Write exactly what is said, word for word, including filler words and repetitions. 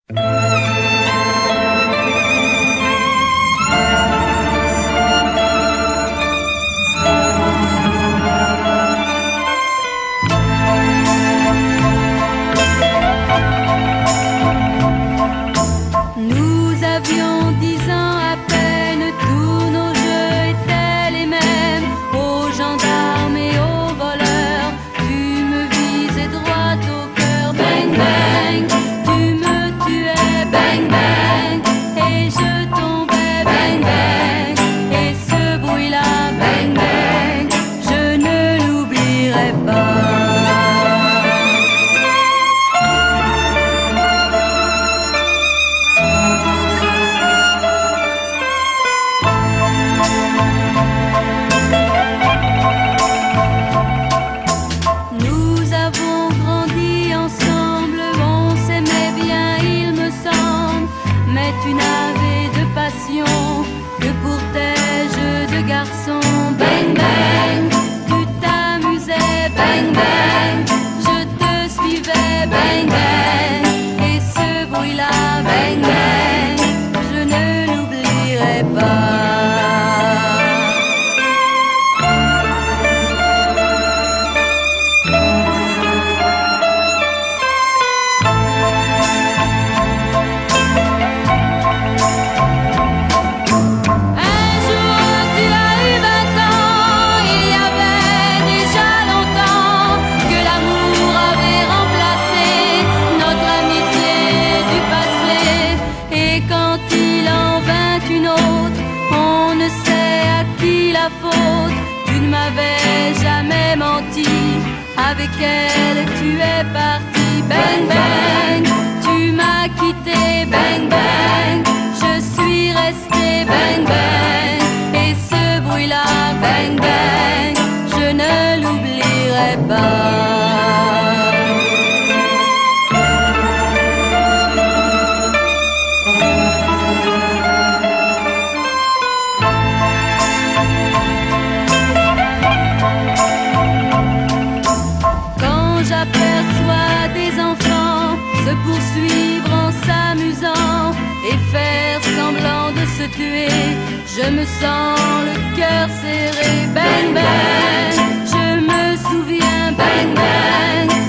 Nous avions dix ans à peine, tous nos jeux étaient les mêmes. Aux gendarmes et aux voleurs, tu me visais droit au cœur. Bang bang, tu me tuais. Bang bang, et je tombais. Bang bang, et ce bruit-là. Bang bang, je ne l'oublierai pas. Nous avons grandi ensemble, on s'aimait bien, il me semble. Mais tu n'avais de passion que pour tes jeux de garçon. Bang bang, tu t'amusais. Bang bang, je te suivais. Bang bang, et ce bruit-là. Bang bang, je ne l'oublierai pas. Faute, tu ne m'avais jamais menti. Avec elle tu es parti. Bang bang, tu m'as quitté. Bang bang, je suis resté. Bang bang, et ce bruit-là. Bang bang, je ne l'oublierai pas. J'aperçois des enfants se poursuivre en s'amusant et faire semblant de se tuer. Je me sens le cœur serré. Bang bang, je me souviens. Bang bang,